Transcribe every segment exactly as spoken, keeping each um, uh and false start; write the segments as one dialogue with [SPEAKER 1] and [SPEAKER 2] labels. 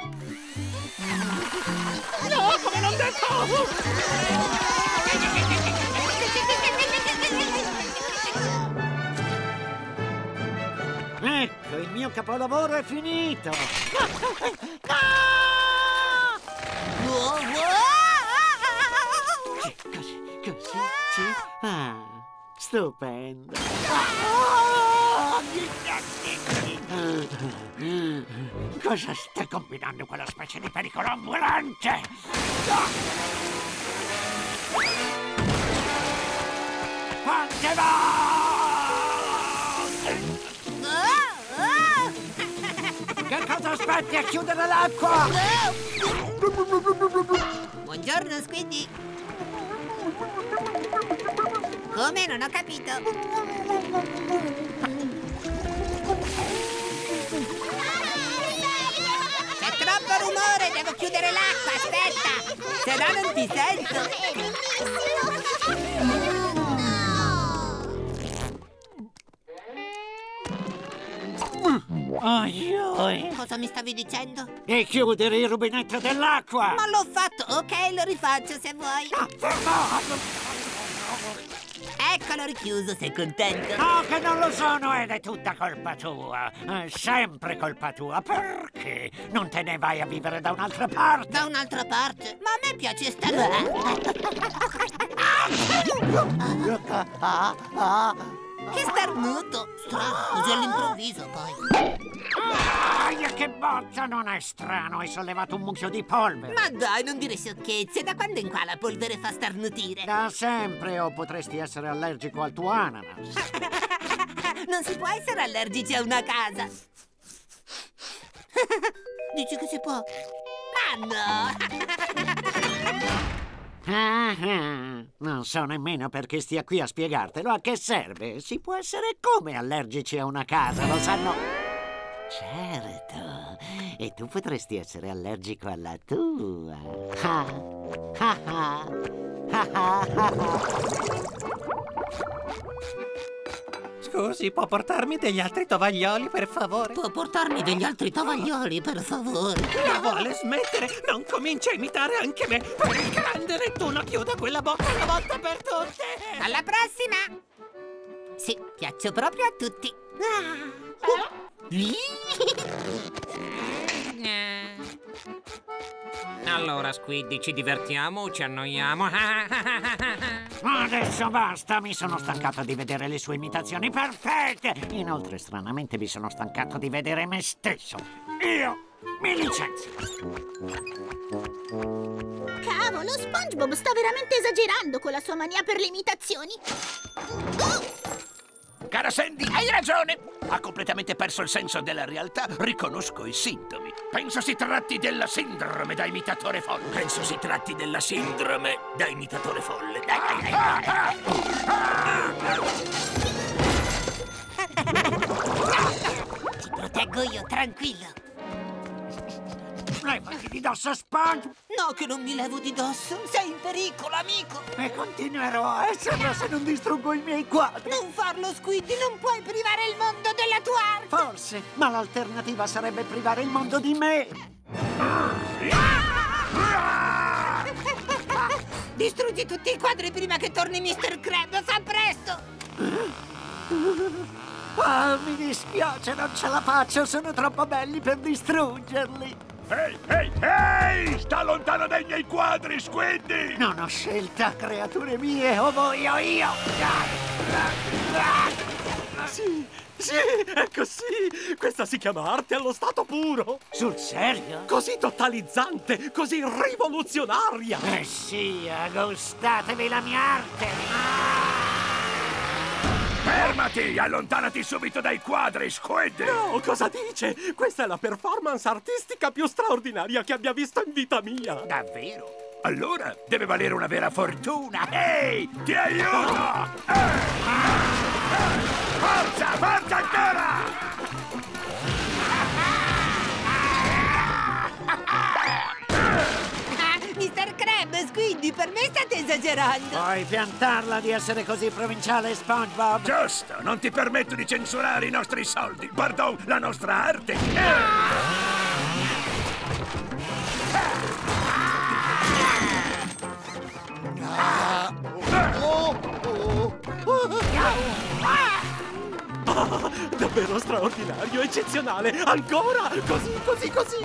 [SPEAKER 1] No, come non detto!
[SPEAKER 2] Ecco, il mio capolavoro è finito! No! Così, così, sì. Ah, stupendo! Cosa sta combinando quella specie di pericolo ambulante? Quante volte? Che cosa aspetti a chiudere l'acqua?
[SPEAKER 3] Buongiorno, Squiddy. Come? Non ho capito. C'è troppo rumore, devo chiudere l'acqua, aspetta. Se no non ti sento.
[SPEAKER 2] Oi, oi.
[SPEAKER 3] Cosa mi stavi dicendo?
[SPEAKER 2] E chiudere il rubinetto dell'acqua!
[SPEAKER 3] Ma l'ho fatto, ok, lo rifaccio se vuoi.
[SPEAKER 2] Ah, no.
[SPEAKER 3] Eccolo richiuso, sei contento?
[SPEAKER 2] No, che non lo sono ed è tutta colpa tua. È sempre colpa tua. Perché non te ne vai a vivere da un'altra parte?
[SPEAKER 3] Da un'altra parte? Ma a me piace stare. Che starnuto! Strano, così all'improvviso poi.
[SPEAKER 2] Aia, che botta! Non è strano, hai sollevato un mucchio di polvere.
[SPEAKER 3] Ma dai, non dire sciocchezze. Da quando in qua la polvere fa starnutire?
[SPEAKER 2] Da sempre, o potresti essere allergico al tuo ananas.
[SPEAKER 3] Non si può essere allergici a una casa. Dici che si può? Ma no!
[SPEAKER 2] Ah, ah, non so nemmeno perché stia qui a spiegartelo. A che serve? Si può essere come allergici a una casa, lo sanno? Certo, e tu potresti essere allergico alla tua. Ah, ah, ah, ah, ah, ah.
[SPEAKER 1] Scusi, può portarmi degli altri tovaglioli, per favore?
[SPEAKER 3] Può portarmi degli altri tovaglioli, per favore?
[SPEAKER 1] Ma vuole smettere? Non comincia a imitare anche me! Per il grande Nettuno, chiuda quella bocca una volta per tutte!
[SPEAKER 3] Alla prossima! Sì, piaccio proprio a tutti. Ah.
[SPEAKER 4] Allora, Squiddy, ci divertiamo o ci annoiamo?
[SPEAKER 2] Adesso basta, mi sono stancato di vedere le sue imitazioni perfette. Inoltre, stranamente, mi sono stancato di vedere me stesso. Io mi licenzio.
[SPEAKER 5] Cavolo, SpongeBob sta veramente esagerando con la sua mania per le imitazioni. Oh!
[SPEAKER 6] Cara Sandy, hai ragione! Ha completamente perso il senso della realtà. Riconosco i sintomi. Penso si tratti della sindrome da imitatore folle. Penso si tratti della sindrome da imitatore folle. Dai, dai, dai, dai.
[SPEAKER 3] Ti proteggo io, tranquillo.
[SPEAKER 2] Levati di dosso, Sponge!
[SPEAKER 3] No, che non mi levo di dosso. Sei in pericolo, amico.
[SPEAKER 2] E continuerò a esserlo se non distruggo i miei quadri.
[SPEAKER 3] Non farlo, Squiddy. Non puoi privare il mondo della tua arte.
[SPEAKER 2] Forse, ma l'alternativa sarebbe privare il mondo di me.
[SPEAKER 3] Distruggi tutti i quadri prima che torni mister Crab. Fa presto.
[SPEAKER 2] Ah, mi dispiace, non ce la faccio. Sono troppo belli per distruggerli.
[SPEAKER 6] Ehi, ehi, ehi! Sta lontano dai miei quadri, Squiddy!
[SPEAKER 2] Non ho scelta, creature mie, o voi o io!
[SPEAKER 1] Sì, sì, è così! Questa si chiama arte allo stato puro!
[SPEAKER 2] Sul serio?
[SPEAKER 1] Così totalizzante, così rivoluzionaria!
[SPEAKER 2] Eh sì, gustatevi la mia arte!
[SPEAKER 6] Fermati! Allontanati subito dai quadri, Squiddy!
[SPEAKER 1] No, cosa dice? Questa è la performance artistica più straordinaria che abbia visto in vita mia!
[SPEAKER 6] Davvero? Allora deve valere una vera fortuna! Ehi, ti aiuto! Eh! Forza, forza ancora!
[SPEAKER 3] mister Crab, Squiddy, per me state esagerando.
[SPEAKER 2] Puoi piantarla di essere così provinciale, SpongeBob?
[SPEAKER 6] Giusto, non ti permetto di censurare i nostri soldi, pardon, la nostra arte. Eh!
[SPEAKER 1] straordinario, eccezionale! Ancora! Così, così, così!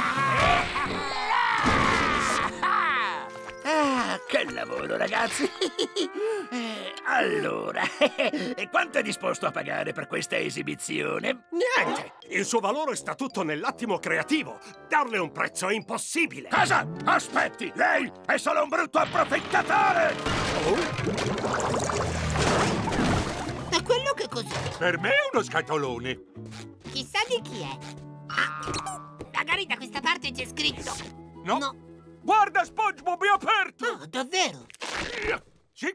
[SPEAKER 6] Ah, che lavoro, ragazzi! Eh, allora, e quanto è disposto a pagare per questa esibizione?
[SPEAKER 1] Niente! Il suo valore sta tutto nell'attimo creativo. Darle un prezzo è impossibile.
[SPEAKER 6] Cosa? Aspetti! Lei è solo un brutto approfittatore!
[SPEAKER 3] È quello che cos'è?
[SPEAKER 1] Per me è uno scatolone.
[SPEAKER 3] Chissà di chi è. Ah, magari da questa parte c'è scritto.
[SPEAKER 1] No?
[SPEAKER 3] No.
[SPEAKER 1] Guarda, SpongeBob, è aperto!
[SPEAKER 3] Ah, davvero?
[SPEAKER 1] Sì?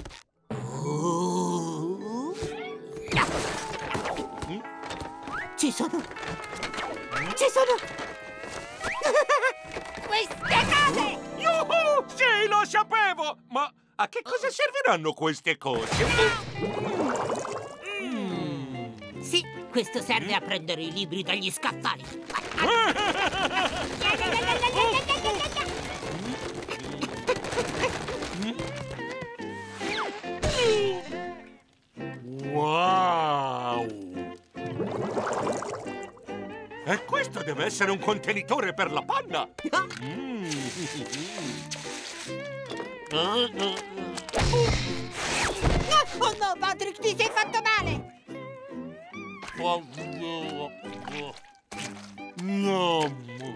[SPEAKER 3] Oh. No. Ci sono. Ci sono. Queste cose!
[SPEAKER 1] Yuhu! Sì, lo sapevo! Ma a che cosa serviranno queste cose?
[SPEAKER 3] Mm. Sì, questo serve a prendere i libri dagli scaffali.
[SPEAKER 1] Wow! E questo deve essere un contenitore per la panna! Mm.
[SPEAKER 3] Oh no, Patrick, ti sei fatto male!
[SPEAKER 1] No.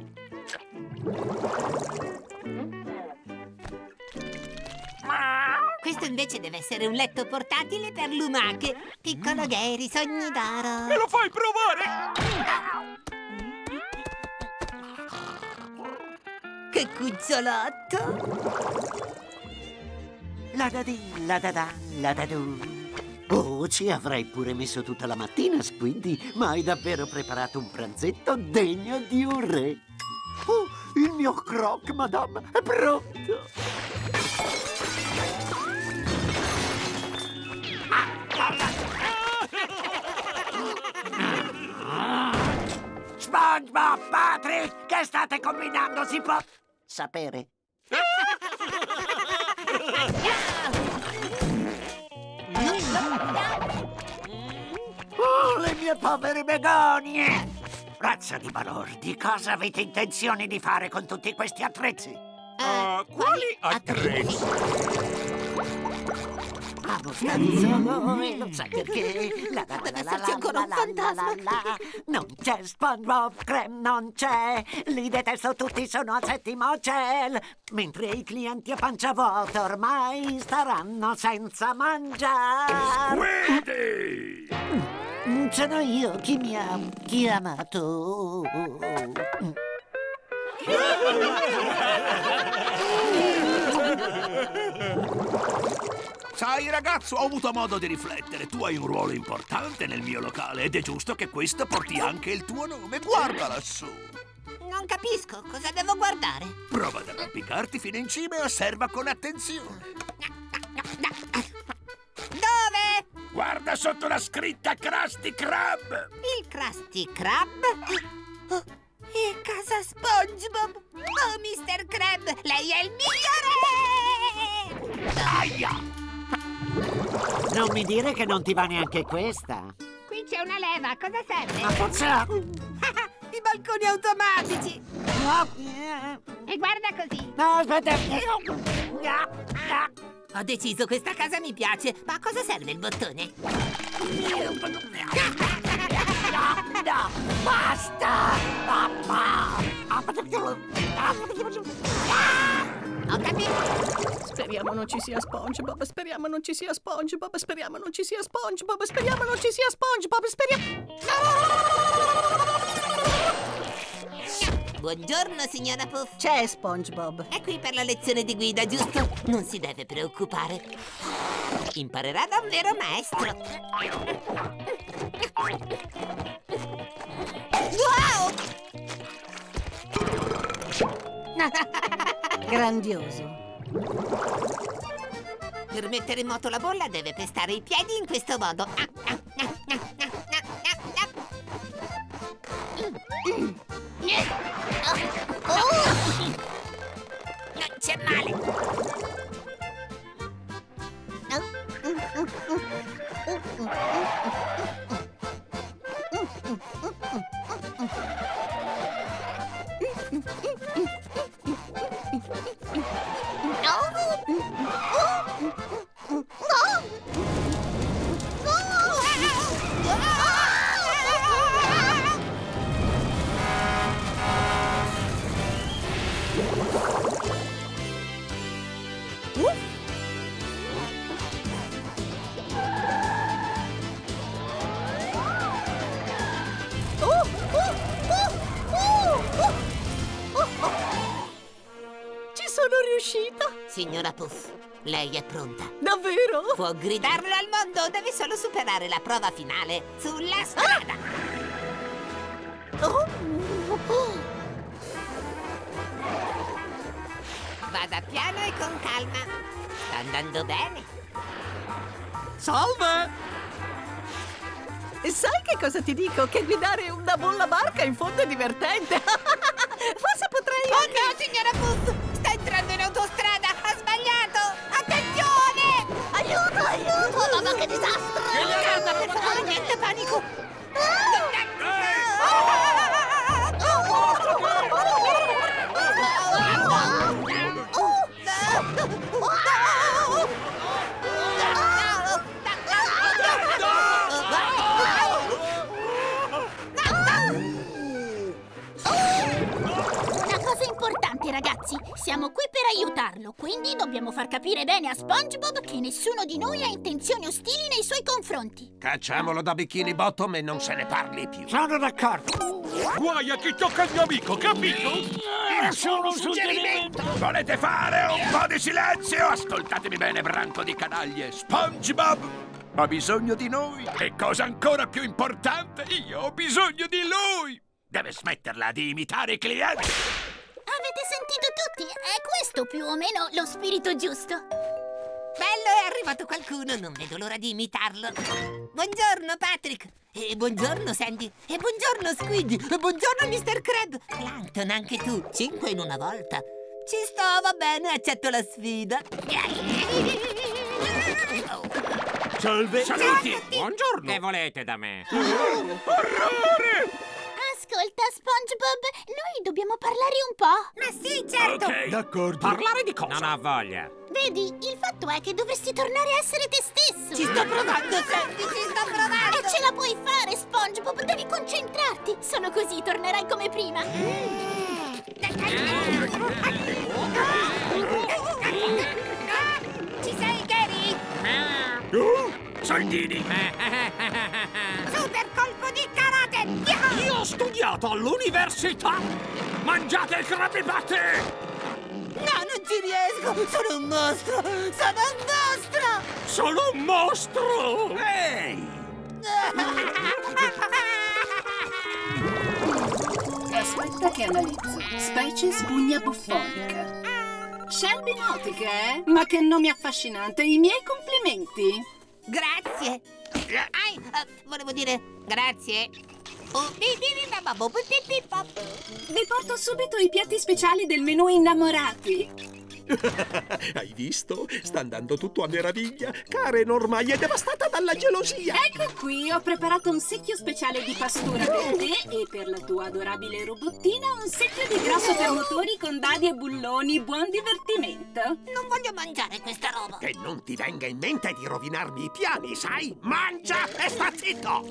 [SPEAKER 3] Questo invece deve essere un letto portatile per lumache. Piccolo Gary, sogni d'oro.
[SPEAKER 1] Me lo fai provare?
[SPEAKER 3] Che cucciolotto!
[SPEAKER 2] La da di, la da da, la da du. Oh, ci avrei pure messo tutta la mattina, Squiddy, ma hai davvero preparato un pranzetto degno di un re. Oh, il mio croc, madame, è pronto. SpongeBob, Patrick, che state combinando? Si può sapere? Oh, le mie povere begonie! Razza di balordi, cosa avete intenzione di fare con tutti questi attrezzi?
[SPEAKER 1] Uh, quali attrezzi?
[SPEAKER 2] Amo stare solo e non sai perché. La, la, la,
[SPEAKER 3] Deve
[SPEAKER 2] la,
[SPEAKER 3] esserci
[SPEAKER 2] la,
[SPEAKER 3] ancora
[SPEAKER 2] la,
[SPEAKER 3] un
[SPEAKER 2] la,
[SPEAKER 3] fantasma.
[SPEAKER 2] la, la, la. Non c'è SpongeBob, Creme non c'è. Li detesto tutti, sono al settimo cielo. Mentre i clienti a pancia vuota ormai staranno senza mangiare.
[SPEAKER 6] Squiddy!
[SPEAKER 2] Mm, Sono io, chi mi ha chiamato?
[SPEAKER 6] Sai, ragazzo, ho avuto modo di riflettere. Tu hai un ruolo importante nel mio locale ed è giusto che questo porti anche il tuo nome. Guarda lassù.
[SPEAKER 3] Non capisco, cosa devo guardare?
[SPEAKER 6] Prova ad arrampicarti fino in cima e osserva con attenzione.
[SPEAKER 3] Dove?
[SPEAKER 6] Guarda sotto la scritta Krusty Krab.
[SPEAKER 3] Il Krusty Krab? Oh, è casa SpongeBob! Oh, mister Krab, lei è il migliore!
[SPEAKER 6] Aia!
[SPEAKER 2] Non mi dire che non ti va neanche questa.
[SPEAKER 3] Qui c'è una leva, cosa serve?
[SPEAKER 2] Ma forse...
[SPEAKER 3] I balconi automatici!
[SPEAKER 2] No,
[SPEAKER 3] E guarda così!
[SPEAKER 2] no, aspetta.
[SPEAKER 3] Ho deciso, questa casa mi piace. Ma a cosa serve il bottone?
[SPEAKER 2] No, basta!
[SPEAKER 3] Ho capito!
[SPEAKER 7] Speriamo non ci sia SpongeBob, speriamo non ci sia SpongeBob, speriamo non ci sia SpongeBob, speriamo non ci sia SpongeBob, speriamo...
[SPEAKER 3] Buongiorno, signora Puff.
[SPEAKER 7] C'è SpongeBob.
[SPEAKER 3] È qui per la lezione di guida, giusto? Non si deve preoccupare. Imparerà da un vero maestro. Wow!
[SPEAKER 7] Grandioso.
[SPEAKER 3] Per mettere in moto la bolla deve pestare i piedi in questo modo. Non c'è male.
[SPEAKER 7] Ci sono riuscita!
[SPEAKER 3] Signora Puff, lei è pronta.
[SPEAKER 7] Davvero?
[SPEAKER 3] Può gridarlo al mondo, deve solo superare la prova finale sulla strada.
[SPEAKER 5] Oh.
[SPEAKER 3] Vada piano e con calma. Sta andando bene.
[SPEAKER 7] Salve! E sai che cosa ti dico? Che guidare una bolla barca in fondo è divertente! Forse potrei
[SPEAKER 3] Oh
[SPEAKER 7] anche...
[SPEAKER 3] no, signora Puff! Sta entrando in autostrada! Ha sbagliato! Attenzione!
[SPEAKER 5] Aiuto, aiuto! Mamma, che disastro!
[SPEAKER 3] Calma, per favore, niente panico!
[SPEAKER 5] Una cosa importante, ragazzi. Siamo qui per aiutarlo, quindi dobbiamo far capire bene a SpongeBob che nessuno di noi ha intenzioni ostili nei suoi confronti.
[SPEAKER 6] Cacciamolo da Bikini Bottom e non se ne parli più.
[SPEAKER 2] Sono d'accordo.
[SPEAKER 1] Guai a chi tocca il mio amico, capito?
[SPEAKER 6] Era solo un suggerimento. Volete fare un po' di silenzio? Ascoltatemi bene, branco di canaglie. SpongeBob ha bisogno di noi. E cosa ancora più importante, io ho bisogno di lui. Deve smetterla di imitare i clienti.
[SPEAKER 5] Avete sentito tutti? È questo più o meno lo spirito giusto.
[SPEAKER 3] Bello, è arrivato qualcuno, non vedo l'ora di imitarlo. Buongiorno, Patrick. E buongiorno, Sandy. E buongiorno, Squiddy. E buongiorno, mister Crab. Plankton, anche tu. Cinque in una volta. Ci sto, va bene, accetto la sfida.
[SPEAKER 1] Salve.
[SPEAKER 6] Saluti.
[SPEAKER 4] Buongiorno. Che volete da me?
[SPEAKER 6] Orrore!
[SPEAKER 5] Ascolta, SpongeBob, noi dobbiamo parlare un po'.
[SPEAKER 3] Ma sì, certo.
[SPEAKER 6] Ok, d'accordo.
[SPEAKER 1] Parlare di cosa?
[SPEAKER 4] Non ho voglia.
[SPEAKER 5] Vedi, il fatto è che dovresti tornare a essere te stesso.
[SPEAKER 3] Ci sto provando, Sandy, ci sto provando.
[SPEAKER 5] E ce la puoi fare, SpongeBob, devi concentrarti. Solo così tornerai come prima.
[SPEAKER 3] Ci sei, Gary?
[SPEAKER 6] Uh, soldini.
[SPEAKER 3] Super colpo di karate.
[SPEAKER 1] Io ho studiato all'università. Mangiate il Krabby Patty!
[SPEAKER 3] No, non ci riesco. Sono un mostro. Sono un mostro.
[SPEAKER 1] Sono un mostro!
[SPEAKER 6] Ehi!
[SPEAKER 8] Aspetta che analizzo. Specie spugna buffonica. Shelby Nautica, eh? Ma che nome affascinante. I miei complimenti.
[SPEAKER 3] Grazie. Ai, eh, volevo dire grazie. Oh, bi, bi, bi, ba, ba, bo, bi, bi, bi, ba.
[SPEAKER 8] Vi porto subito i piatti speciali del menù innamorati.
[SPEAKER 9] Hai visto? Sta andando tutto a meraviglia. Karen ormai è devastata dalla gelosia.
[SPEAKER 8] Ecco qui, ho preparato un secchio speciale di pastura per te e per la tua adorabile robottina un secchio di grasso per motori con dadi e bulloni. Buon divertimento.
[SPEAKER 3] Non voglio mangiare questa roba.
[SPEAKER 9] Che non ti venga in mente di rovinarmi i piani, sai? Mangia e sta zitto!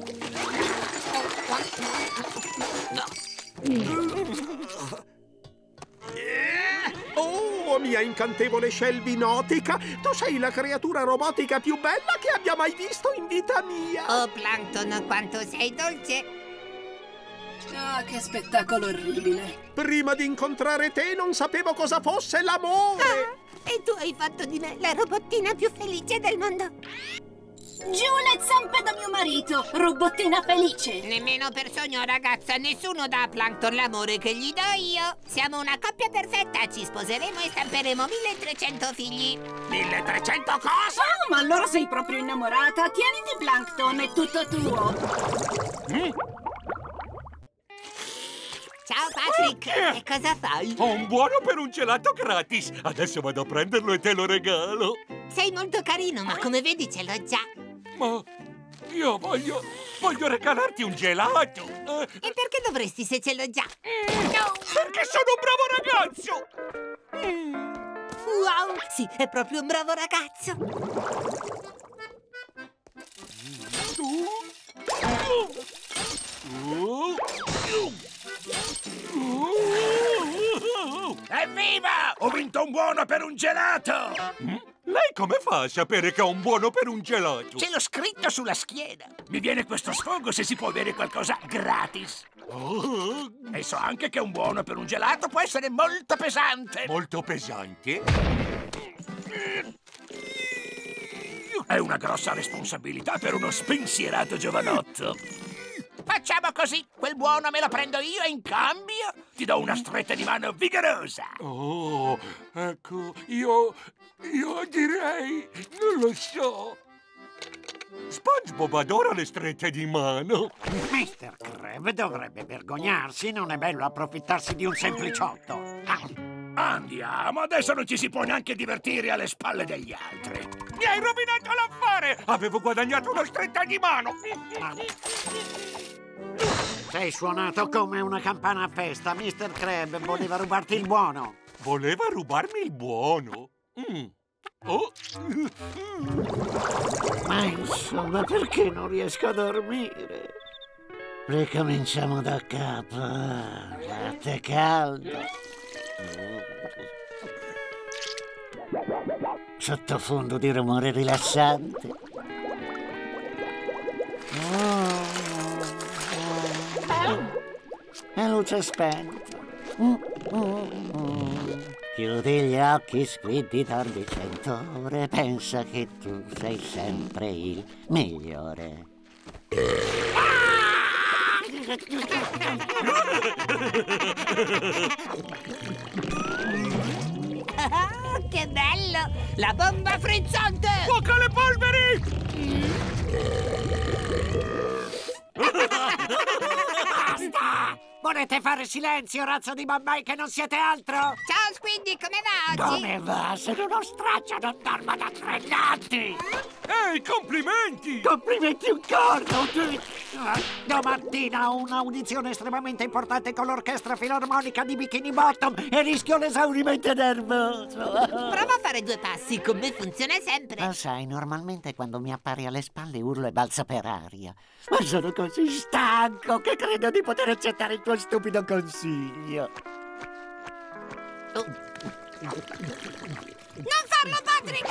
[SPEAKER 9] Oh, mia incantevole Shelby Nautica! Tu sei la creatura robotica più bella che abbia mai visto in vita mia!
[SPEAKER 3] Oh, Plankton, quanto sei dolce.
[SPEAKER 8] Ah, che spettacolo orribile.
[SPEAKER 9] Prima di incontrare te non sapevo cosa fosse l'amore!
[SPEAKER 3] Ah, e tu hai fatto di me la robottina più felice del mondo.
[SPEAKER 8] Giù le zampe da mio marito, robottina felice.
[SPEAKER 3] Nemmeno per sogno, ragazza. Nessuno dà a Plankton l'amore che gli do io. Siamo una coppia perfetta. Ci sposeremo e stamperemo milletrecento figli.
[SPEAKER 6] milletrecento cosa?
[SPEAKER 8] Oh, ma allora sei proprio innamorata. Tieniti, Plankton, è tutto tuo.
[SPEAKER 6] Mm?
[SPEAKER 3] Ciao, Patrick. E cosa fai?
[SPEAKER 1] Ho un buono per un gelato gratis. Adesso vado a prenderlo e te lo regalo.
[SPEAKER 3] Sei molto carino, ma come vedi ce l'ho già.
[SPEAKER 1] Ma io voglio... voglio regalarti un gelato.
[SPEAKER 3] E perché dovresti se ce l'ho già?
[SPEAKER 1] Perché sono un bravo ragazzo!
[SPEAKER 3] Wow, sì, è proprio un bravo ragazzo.
[SPEAKER 6] Evviva! Ho vinto un buono per un gelato!
[SPEAKER 1] Lei come fa a sapere che ho un buono per un gelato?
[SPEAKER 6] Ce l'ho scritto sulla schiena. Mi viene questo sfogo se si può avere qualcosa gratis.
[SPEAKER 1] Oh.
[SPEAKER 6] E so anche che un buono per un gelato può essere molto pesante.
[SPEAKER 1] Molto pesante?
[SPEAKER 6] È una grossa responsabilità per uno spensierato giovanotto. Facciamo così, quel buono me lo prendo io e in cambio ti do una stretta di mano vigorosa.
[SPEAKER 1] Oh, ecco, io... io direi... non lo so. SpongeBob adora le strette di mano.
[SPEAKER 2] mister Krab dovrebbe vergognarsi, non è bello approfittarsi di un sempliciotto. Ah.
[SPEAKER 6] Andiamo, adesso non ci si può neanche divertire alle spalle degli altri.
[SPEAKER 1] Mi hai rovinato l'affare! Avevo guadagnato una stretta di mano!
[SPEAKER 2] Sei suonato come una campana a festa. mister Krab voleva rubarti il buono.
[SPEAKER 1] Voleva rubarmi il buono? Mm. Oh.
[SPEAKER 2] Ma insomma, perché non riesco a dormire? Ricominciamo da capo. Latte caldo. Sottofondo di rumore rilassante. La luce spenta. Chiudi gli occhi, Squiddy, dormi cento ore. Pensa che tu sei sempre il migliore.
[SPEAKER 3] Oh, che bello! La bomba frizzante!
[SPEAKER 1] Fuoco alle polveri!
[SPEAKER 2] Basta! Volete fare silenzio, razza di bambini che non siete altro?
[SPEAKER 3] Ciao Squiddy, come va oggi?
[SPEAKER 2] Come va? Sono uno straccio, non dormo da tre notti!
[SPEAKER 1] Ehi, complimenti!
[SPEAKER 2] Complimenti un corno! Domattina ho un'audizione estremamente importante con l'orchestra filarmonica di Bikini Bottom e rischio l'esaurimento nervoso.
[SPEAKER 3] Prova a fare due passi, con me funziona sempre.
[SPEAKER 2] Lo sai, normalmente quando mi appari alle spalle urlo e balzo per aria. Ma sono così stanco che credo di poter accettare il tuo stupido consiglio.
[SPEAKER 3] Non farlo, Patrick!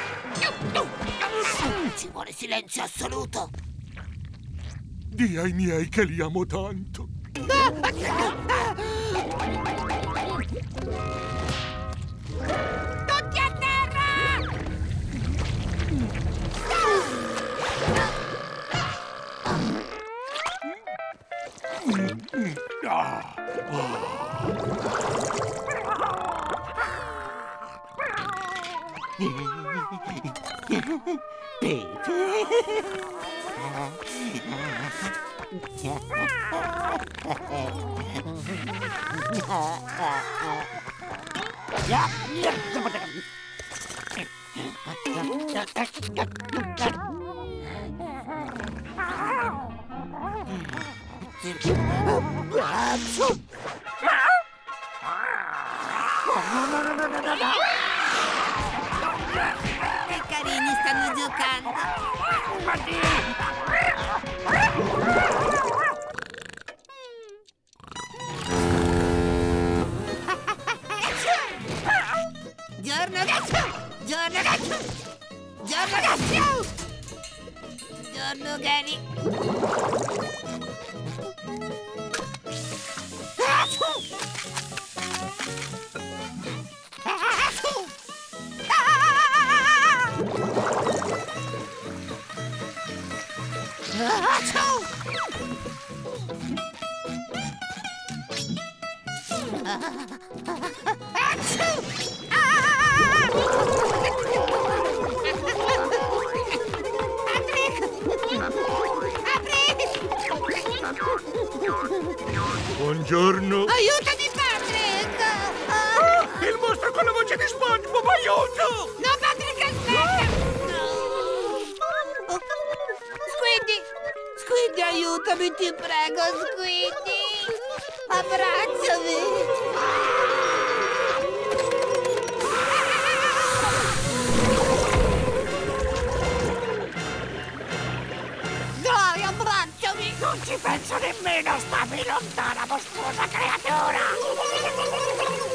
[SPEAKER 3] Ci vuole silenzio assoluto.
[SPEAKER 1] Dì ai miei che li amo tanto.
[SPEAKER 3] Tutti a terra!
[SPEAKER 1] Ah.
[SPEAKER 3] Che carini stanno giocando. Giorno Gazzo! Giorno Gazzo! Giorno Gazzo! Giorno Gary!
[SPEAKER 1] Buongiorno.
[SPEAKER 3] Aiutami, Patrick!
[SPEAKER 1] Oh, il mostro con la voce di SpongeBob, aiuto!
[SPEAKER 3] No, Patrick, aspetta! No. Squiddy, Abbracciami, ti prego, Squiddy! Abbracciami! Dai, abbracciami!
[SPEAKER 6] Non ci penso nemmeno, stammi lontana, mostruosa creatura!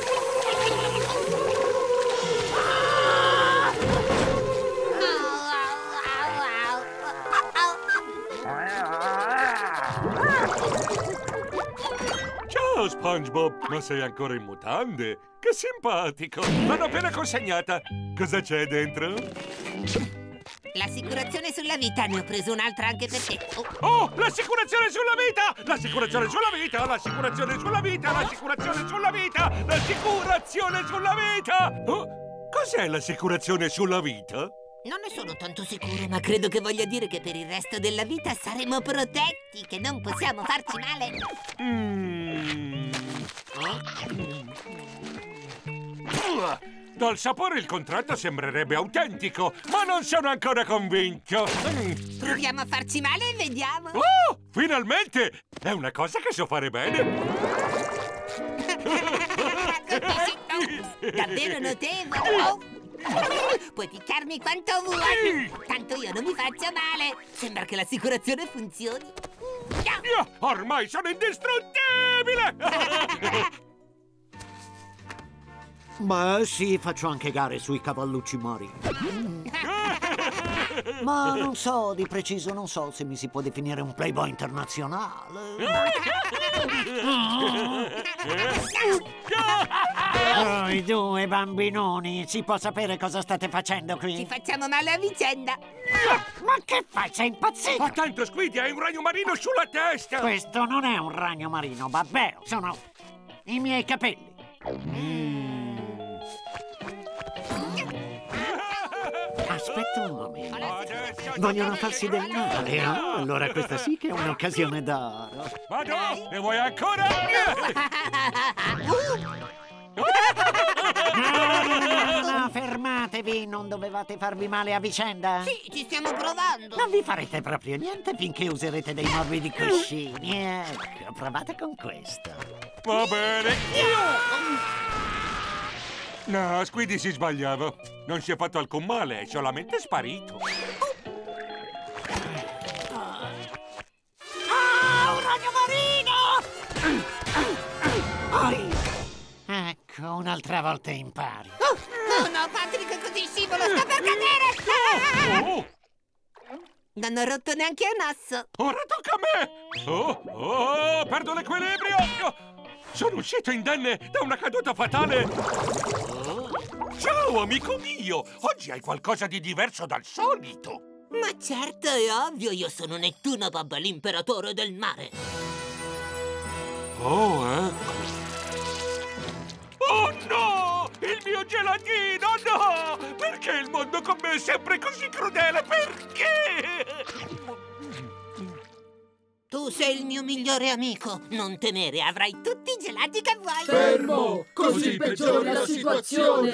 [SPEAKER 1] Ciao, SpongeBob! Ma sei ancora in mutande? Che simpatico! L'hanno appena consegnata! Cosa c'è dentro?
[SPEAKER 3] L'assicurazione sulla vita, ne ho preso un'altra anche per te. Oh.
[SPEAKER 1] Oh, l'assicurazione sulla vita! L'assicurazione sulla vita! L'assicurazione sulla vita! L'assicurazione sulla vita! L'assicurazione sulla vita! Oh, cos'è l'assicurazione sulla vita?
[SPEAKER 3] Non ne sono tanto sicuro, ma credo che voglia dire che per il resto della vita saremo protetti, che non possiamo farci male.
[SPEAKER 1] Mm. Dal sapore il contratto sembrerebbe autentico, ma non sono ancora convinto. Mm.
[SPEAKER 3] Proviamo a farci male e vediamo.
[SPEAKER 1] Oh, finalmente! È una cosa che so fare bene.
[SPEAKER 3] Davvero notevole. Oh. Puoi picchiarmi quanto vuoi. Tanto io non mi faccio male. Sembra che l'assicurazione funzioni.
[SPEAKER 1] Io ormai sono indistruttibile.
[SPEAKER 2] Ma sì, faccio anche gare sui cavallucci mori. Ma non so, di preciso non so se mi si può definire un playboy internazionale. Voi due bambinoni, si può sapere cosa state facendo qui?
[SPEAKER 3] Ci facciamo male a vicenda.
[SPEAKER 2] Ma che fai? Sei impazzito?
[SPEAKER 1] Attento, Squiddy, hai un ragno marino sulla testa!
[SPEAKER 2] Questo non è un ragno marino, babbeo. Sono i miei capelli. Mm. Aspetta un momento. Vogliono farsi del male, no? Allora questa sì che è un'occasione d'oro.
[SPEAKER 1] Vado! Ne vuoi ancora?
[SPEAKER 2] No, no, no, fermatevi! Non dovevate farvi male a vicenda?
[SPEAKER 3] Sì, ci stiamo provando.
[SPEAKER 2] Non vi farete proprio niente finché userete dei morbidi cuscini. Ecco, provate con questo.
[SPEAKER 1] Va bene. No, Squiddy si sbagliava. Non si è fatto alcun male, è solamente sparito.
[SPEAKER 2] Ah, un ragno marino! Ecco, un'altra volta impari.
[SPEAKER 3] Oh, no, no, Patrick, così scivolo, sta per cadere!
[SPEAKER 1] Oh!
[SPEAKER 3] Non ho rotto neanche un osso.
[SPEAKER 1] Ora tocca a me! Oh, oh, perdo l'equilibrio! Sono uscito indenne da una caduta fatale! Ciao, amico mio! Oggi hai qualcosa di diverso dal solito!
[SPEAKER 3] Ma certo, è ovvio, io sono Nettuno Bob, l'imperatore del mare.
[SPEAKER 1] Oh, ecco! Oh no! Il mio gelatino, no! Perché il mondo con me è sempre così crudele? Perché?
[SPEAKER 3] Tu sei il mio migliore amico. Non temere, avrai tutti i gelati che vuoi.
[SPEAKER 10] Fermo! Così peggiori la situazione!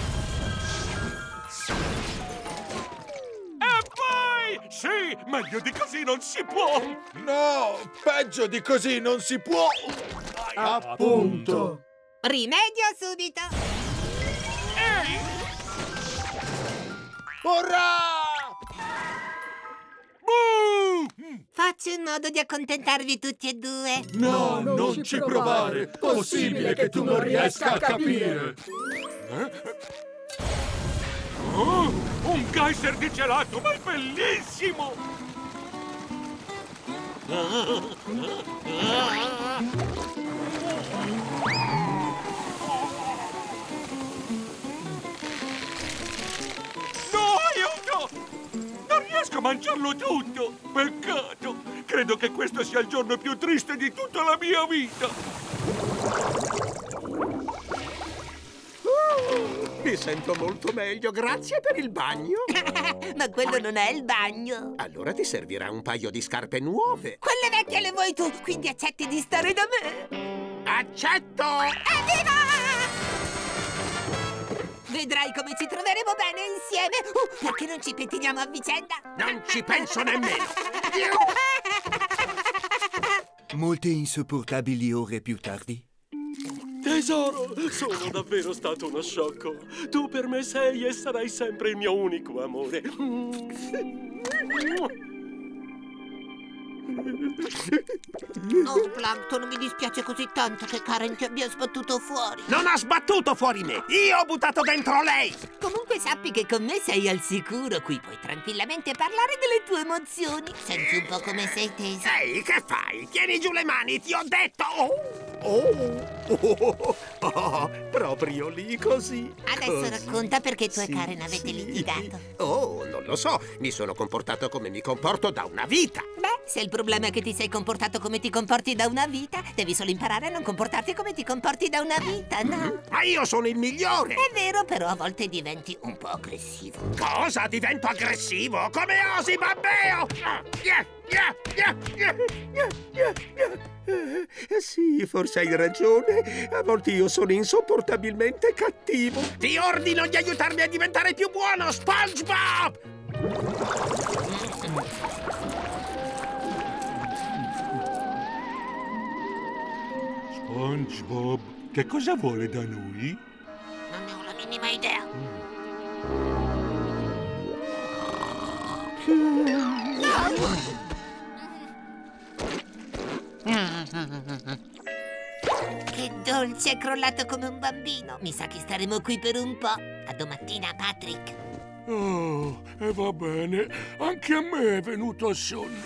[SPEAKER 1] E poi! Sì, meglio di così non si può!
[SPEAKER 10] No! Peggio di così non si può! Appunto!
[SPEAKER 3] Rimedio subito!
[SPEAKER 1] Ehi!
[SPEAKER 10] Urrà!
[SPEAKER 3] Faccio in modo di accontentarvi tutti e due.
[SPEAKER 10] No, non, non ci provare! Possibile che tu non riesca a capire!
[SPEAKER 1] Eh? Oh, un geyser di gelato, ma è bellissimo! No, aiuto! Non riesco a mangiarlo tutto! Peccato! Credo che questo sia il giorno più triste di tutta la mia vita!
[SPEAKER 9] Uh, mi sento molto meglio, grazie per il bagno.
[SPEAKER 3] Ma quello non è il bagno.
[SPEAKER 9] Allora ti servirà un paio di scarpe nuove.
[SPEAKER 3] Quelle vecchie le vuoi tu, quindi accetti di stare da me.
[SPEAKER 9] Accetto!
[SPEAKER 3] Evviva! Vedrai come ci troveremo bene insieme. Uh, perché non ci pettiniamo a vicenda?
[SPEAKER 9] Non ci penso nemmeno.
[SPEAKER 11] Molte insopportabili ore più tardi.
[SPEAKER 12] Tesoro, sono davvero stato uno sciocco. Tu per me sei e sarai sempre il mio unico amore.
[SPEAKER 3] Oh, Plankton, mi dispiace così tanto che Karen ti abbia sbattuto fuori.
[SPEAKER 6] Non ha sbattuto fuori me! Io ho buttato dentro lei!
[SPEAKER 3] Comunque sappi che con me sei al sicuro. Qui puoi tranquillamente parlare delle tue emozioni. Senti un po' come sei teso.
[SPEAKER 6] Ehi, che fai? Tieni giù le mani, ti ho detto! Oh, oh, oh, oh, proprio lì così.
[SPEAKER 3] Adesso
[SPEAKER 6] così.
[SPEAKER 3] racconta perché tu e
[SPEAKER 6] Sì,
[SPEAKER 3] Karen avete
[SPEAKER 6] sì.
[SPEAKER 3] litigato.
[SPEAKER 6] Oh, non lo so. Mi sono comportato come mi comporto da una vita.
[SPEAKER 3] Beh, se il problema è che ti sei comportato come ti comporti da una vita, devi solo imparare a non comportarti come ti comporti da una vita, no?
[SPEAKER 6] Ma io sono il migliore!
[SPEAKER 3] È vero, però a volte diventi un po' aggressivo.
[SPEAKER 6] Cosa? Divento aggressivo? Come osi, babbeo? Yeah, yeah, yeah, yeah, yeah, yeah, yeah. Eh, sì, forse hai ragione. A volte io sono insopportabilmente cattivo. Ti ordino di aiutarmi a diventare più buono, SpongeBob!
[SPEAKER 1] SpongeBob, che cosa vuole da noi?
[SPEAKER 3] Non ne ho la minima idea. Che dolce, è crollato come un bambino. Mi sa che staremo qui per un po'. A domattina, Patrick.
[SPEAKER 1] Oh, e va bene. Anche a me è venuto sonno.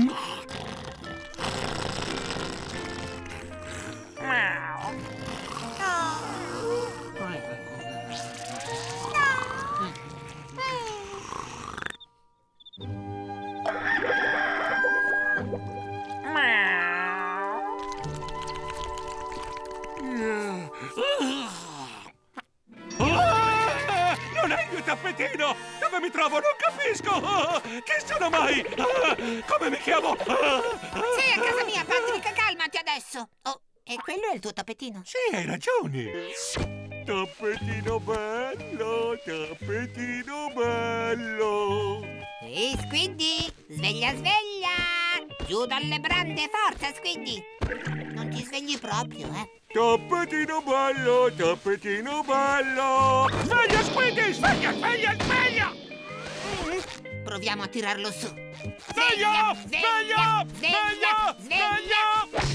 [SPEAKER 1] Ah, non hai il tappetino! Dove mi trovo? Non capisco! Ah, chi sono mai? Ah, come mi chiamo? Ah,
[SPEAKER 3] Sei a casa mia, Patrick, calmati adesso. Oh, e quello è il tuo tappetino?
[SPEAKER 1] Sì, hai ragione. Tappetino bello, tappetino bello.
[SPEAKER 3] Ehi, Squiddy, sveglia, sveglia! Giù dalle brande, forza, Squiddy! Non ti svegli proprio, eh?
[SPEAKER 1] Tappetino bello, tappetino bello. Sveglia, Squiddy, sveglia, sveglia, sveglia!
[SPEAKER 3] Proviamo a tirarlo su.
[SPEAKER 1] Sveglia, sveglia, sveglia, sveglia!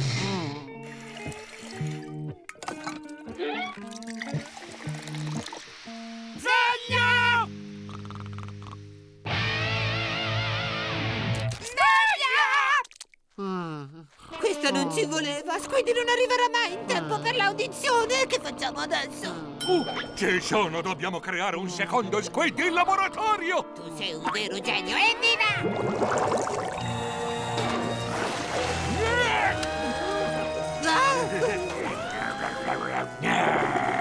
[SPEAKER 1] Sveglia!
[SPEAKER 3] Questa non ci voleva. Squiddy non arriverà mai in tempo per l'audizione. Che facciamo adesso?
[SPEAKER 1] Uh, ci sono, dobbiamo creare un secondo Squiddy in laboratorio.
[SPEAKER 3] Tu sei un vero genio. Evviva!
[SPEAKER 1] Ah!